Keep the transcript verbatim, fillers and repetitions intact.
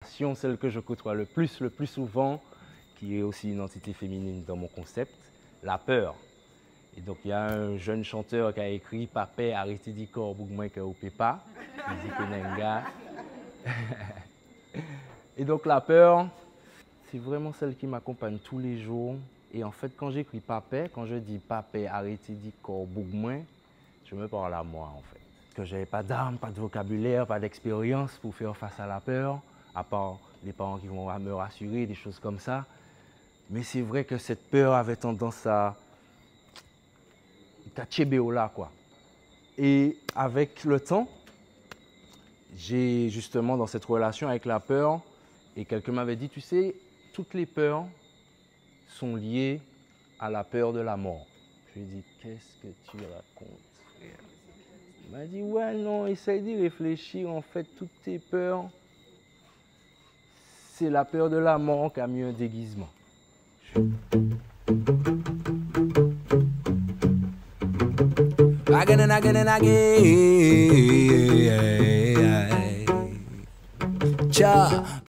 relation, celle que je côtoie le plus, le plus souvent, qui est aussi une entité féminine dans mon concept, la peur. Et donc, il y a un jeune chanteur qui a écrit « Papé, arrêtez d'y corps, bougmoin que vous ne pas ». Il dit que Nenga. Et donc, la peur, c'est vraiment celle qui m'accompagne tous les jours. Et en fait, quand j'écris Papé, quand je dis Papé, arrêtez d'y corps, bougmoin, je me parle à moi, en fait. Que je n'avais pas d'armes, pas de vocabulaire, pas d'expérience pour faire face à la peur, à part les parents qui vont me rassurer, des choses comme ça. Mais c'est vrai que cette peur avait tendance à là, quoi. Et avec le temps, j'ai justement dans cette relation avec la peur, et quelqu'un m'avait dit, tu sais, toutes les peurs sont liées à la peur de la mort. Je lui ai dit, qu'est-ce que tu racontes, frère? Il m'a dit, ouais, non, essaye d'y réfléchir. En fait, toutes tes peurs, c'est la peur de la mort qui a mis un déguisement. Je... Again and again and again. Cha.